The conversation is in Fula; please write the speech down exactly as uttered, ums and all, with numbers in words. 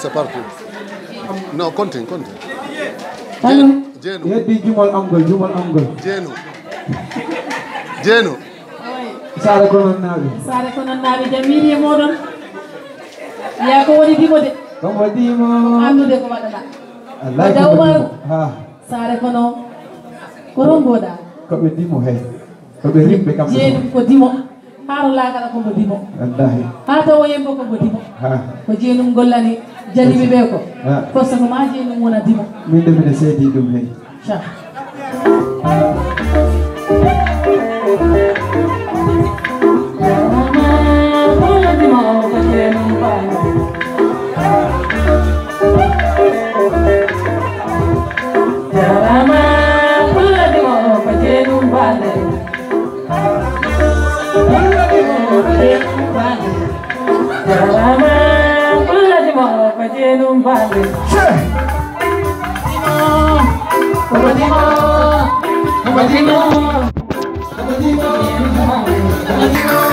c'est parti. Non, continue, continue. Allo. Jeenu. Yeddi jumal amgol, jumal amgol. Jeenu. Jeenu. Sare konon naaɓe. Sare konon naaɓe jam miiri e moɗon. Ya ko woni dimo de. Kam waɗimo. Andude ko waɗata. Wallahi ko waɗimo. Ha. Sare kono. Ko romboɗa. Koɓe dimo hay. Koɓe rimɓe kamɓe. Jeenum ko dimo. Haaro laakara ko mbo dimo. Wallahi. Ha taw yembo ko mbo dimo. Ha. Ko jeenum gollani jaliɓe ɓe ko. Ha. Kosto ko ma jeenum wona dimo. Min de mbiɗa seedi ɗum hay. Cha. Come on,